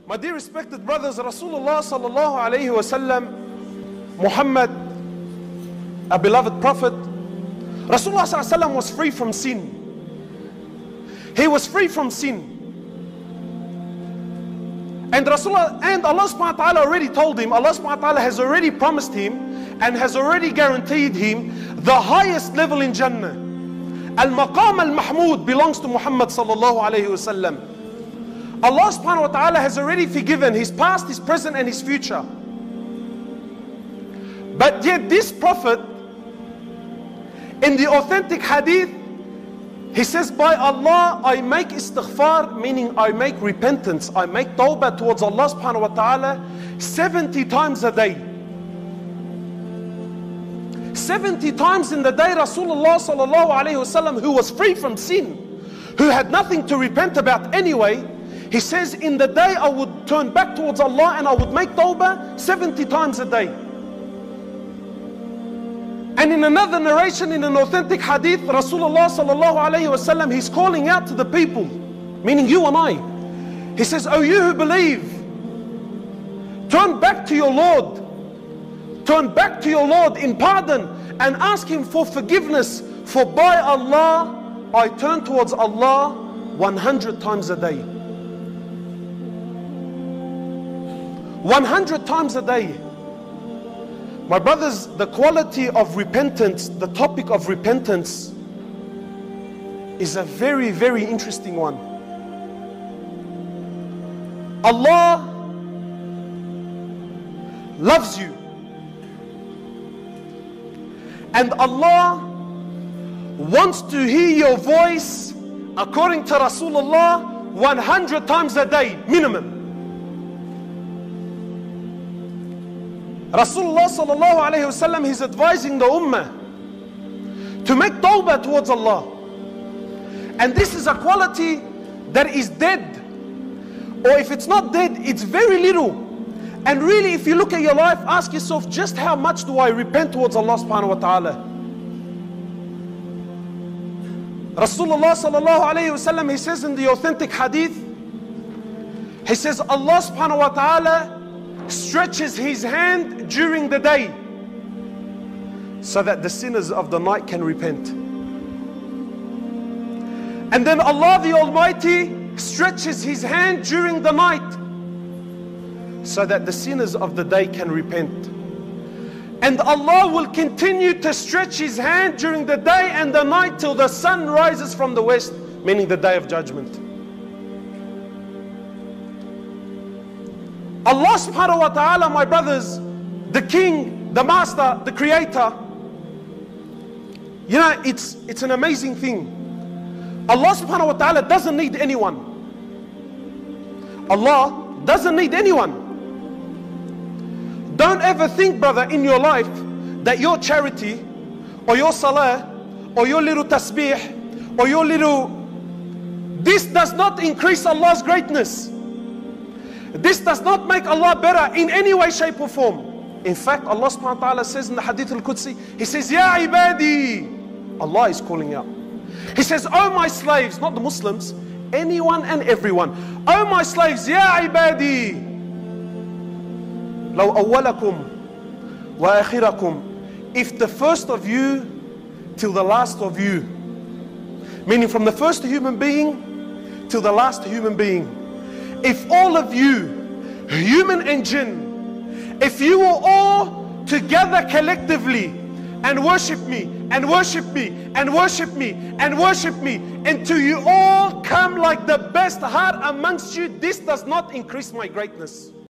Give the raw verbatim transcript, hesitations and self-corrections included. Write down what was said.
My dear respected brothers, Rasulullah sallallahu alayhi wa sallam, Muhammad, a beloved prophet, Rasulullah sallallahu alayhi wa sallam was free from sin. He was free from sin. And Rasulullah, and Allah subhanahu wa ta'ala already told him, Allah subhanahu wa ta'ala has already promised him and has already guaranteed him the highest level in Jannah. Al-Maqam al-Mahmud belongs to Muhammad sallallahu alayhi wa sallam. Allah subhanahu wa ta'ala has already forgiven his past, his present and his future. But yet this prophet, in the authentic hadith, he says, by Allah, I make istighfar, meaning I make repentance, I make tawbah towards Allah subhanahu wa ta'ala seventy times a day. seventy times in the day, Rasulullah sallallahu alayhi wa sallam, who was free from sin, who had nothing to repent about anyway, he says, in the day I would turn back towards Allah and I would make tawbah seventy times a day. And in another narration, in an authentic hadith, Rasulullah sallallahu alayhi wa sallam, he's calling out to the people, meaning you and I. He says, oh, you who believe, turn back to your Lord. Turn back to your Lord in pardon and ask Him for forgiveness. For by Allah, I turn towards Allah one hundred times a day. one hundred times a day. My brothers, the quality of repentance, the topic of repentance is a very, very interesting one. Allah loves you. And Allah wants to hear your voice, according to Rasulullah, one hundred times a day, minimum. Rasulullah sallallahu alayhi wa sallam, he's advising the ummah to make tawbah towards Allah. And this is a quality that is dead. Or if it's not dead, it's very little. And really, if you look at your life, ask yourself, just how much do I repent towards Allah subhanahu wa ta'ala? Rasulullah sallallahu alayhi wa sallam, he says in the authentic hadith, he says, Allah subhanahu wa ta'ala stretches His hand during the day so that the sinners of the night can repent. And then Allah the Almighty stretches His hand during the night so that the sinners of the day can repent. And Allah will continue to stretch His hand during the day and the night till the sun rises from the west, meaning the day of judgment. Allah subhanahu wa ta'ala, my brothers, the King, the Master, the Creator, you know, it's, it's an amazing thing. Allah subhanahu wa ta'ala doesn't need anyone. Allah doesn't need anyone. Don't ever think, brother, in your life that your charity or your salah or your little tasbih or your little, this does not increase Allah's greatness. This does not make Allah better in any way, shape or form. In fact, Allah subhanahu wa ta'ala says in the Hadith al-Qudsi, He says, Ya ibadi. Allah is calling out. He says, oh my slaves, not the Muslims, anyone and everyone. Oh my slaves, Ya ibadi. Law awwalakum wa akhirakum. If the first of you till the last of you, meaning from the first human being till the last human being, if all of you, human and jinn, if you were all together collectively and worship me, and worship me, and worship me, and worship me, until you all come like the best heart amongst you, this does not increase my greatness.